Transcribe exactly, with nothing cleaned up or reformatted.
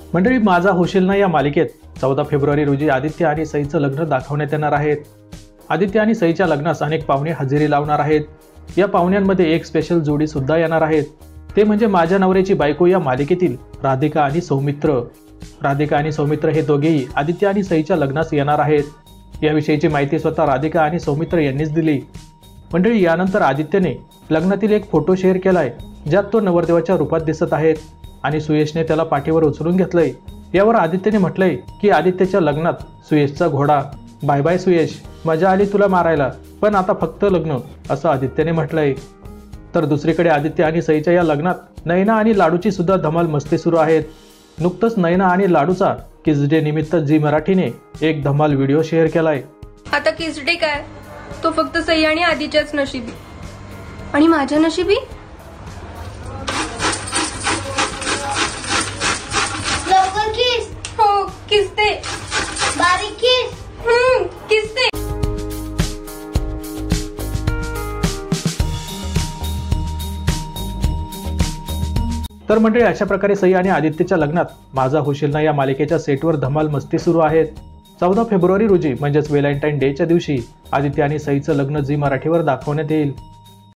मंडळी, माझा होशील ना या मालिकेत चौदा फेब्रुवारी रोजी आदित्य आणि सईचं लग्न दाखवण्यात येणार आहेत. आदित्य आणि सईच्या लग्नास अनेक पाहुणे हजेरी लावणार आहेत. या पाहुण्यांमध्ये एक स्पेशल जोडी सुद्धा येणार आहेत. ते म्हणजे माझ्या नवऱ्याची बायको या मालिकेतील राधिका आणि सौमित्र. राधिका आणि सौमित्र हे दोघेही आदित्य आणि सईच्या लग्नास येणार आहेत. याविषयीची माहिती स्वतः राधिका आणि सौमित्र यांनीच दिली. मंडळी, यानंतर आदित्यने लग्नातील एक फोटो शेअर केलाय, ज्यात तो नवरदेवाच्या रूपात दिसत आहेत आणि सुयशने त्याला पाठीवर उचलून घेतलंय. यावर आदित्यने म्हटलंय की आदित्यच्या लग्नात सुयशचा घोडा. बाय बाय सुयश, मजा आली तुला मारायला, पण आता फक्त लग्न, असं आदित्यने म्हटलंय. तर दुसरीकडे आदित्य आणि सईच्या या लग्नात नयना आणि लाडूची सुद्धा धमाल मस्ती सुरू आहेत. नुकतंच नयना आणि लाडूचा किस डे निमित्त झी मराठीने एक धमाल व्हिडिओ शेअर केलाय. आता किस डे काय, तो फक्त सई आणि आदिच्याच नशिबी. आणि माझ्या नशिबी लवकर किस. हो, किस दे. बारीक किस. हम्म किस दे. तर मंडळी, अशा प्रकारे सई आणि आदित्यच्या लग्नात माझा होशील ना या मालिकेच्या सेटवर धमाल मस्ती सुरू आहेत. चौदा फेब्रुवारी रोजी म्हणजेच व्हॅलेंटाईन डेच्या दिवशी आदित्य आणि सईचं लग्न झी मराठीवर दाखवण्यात येईल.